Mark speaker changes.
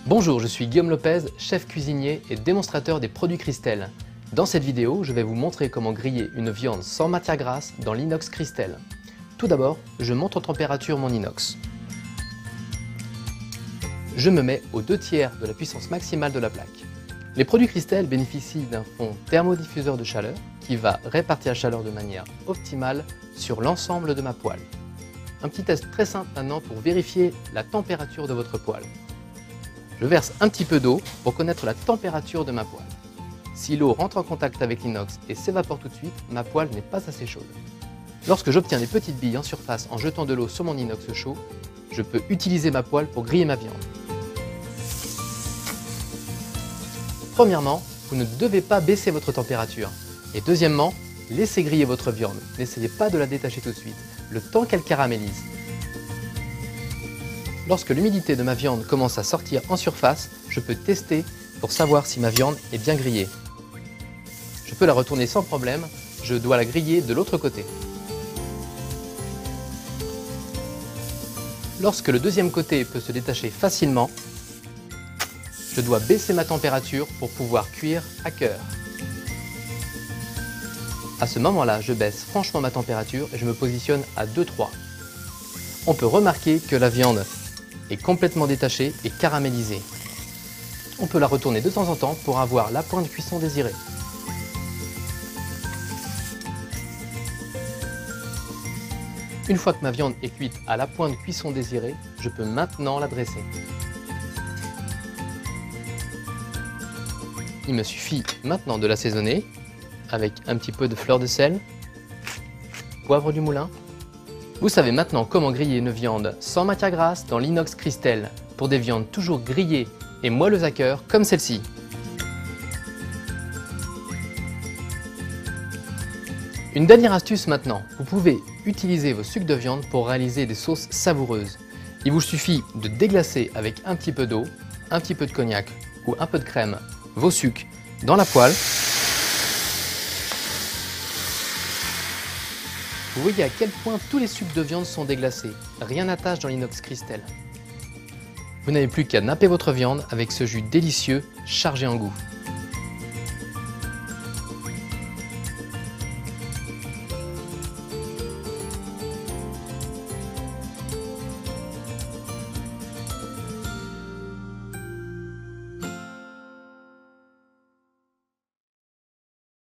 Speaker 1: Bonjour, je suis Guillaume Lopez, chef cuisinier et démonstrateur des produits Cristel. Dans cette vidéo, je vais vous montrer comment griller une viande sans matière grasse dans l'inox Cristel. Tout d'abord, je monte en température mon inox. Je me mets aux 2/3 de la puissance maximale de la plaque. Les produits Cristel bénéficient d'un fond thermodiffuseur de chaleur qui va répartir la chaleur de manière optimale sur l'ensemble de ma poêle. Un petit test très simple maintenant pour vérifier la température de votre poêle. Je verse un petit peu d'eau pour connaître la température de ma poêle. Si l'eau rentre en contact avec l'inox et s'évapore tout de suite, ma poêle n'est pas assez chaude. Lorsque j'obtiens des petites billes en surface en jetant de l'eau sur mon inox chaud, je peux utiliser ma poêle pour griller ma viande. Premièrement, vous ne devez pas baisser votre température. Et deuxièmement, laissez griller votre viande. N'essayez pas de la détacher tout de suite, le temps qu'elle caramélise. Lorsque l'humidité de ma viande commence à sortir en surface, je peux tester pour savoir si ma viande est bien grillée. Je peux la retourner sans problème, je dois la griller de l'autre côté. Lorsque le deuxième côté peut se détacher facilement, je dois baisser ma température pour pouvoir cuire à cœur. À ce moment-là, je baisse franchement ma température et je me positionne à 2-3. On peut remarquer que la viande est complètement détachée et caramélisée. On peut la retourner de temps en temps pour avoir la pointe de cuisson désirée. Une fois que ma viande est cuite à la pointe de cuisson désirée, je peux maintenant la dresser. Il me suffit maintenant de l'assaisonner avec un petit peu de fleur de sel, poivre du moulin. Vous savez maintenant comment griller une viande sans matière grasse dans l'inox Cristel pour des viandes toujours grillées et moelleuses à cœur comme celle-ci. Une dernière astuce maintenant, vous pouvez utiliser vos sucs de viande pour réaliser des sauces savoureuses. Il vous suffit de déglacer avec un petit peu d'eau, un petit peu de cognac ou un peu de crème vos sucs dans la poêle. Vous voyez à quel point tous les sucs de viande sont déglacés, rien n'attache dans l'inox Cristel. Vous n'avez plus qu'à napper votre viande avec ce jus délicieux chargé en goût.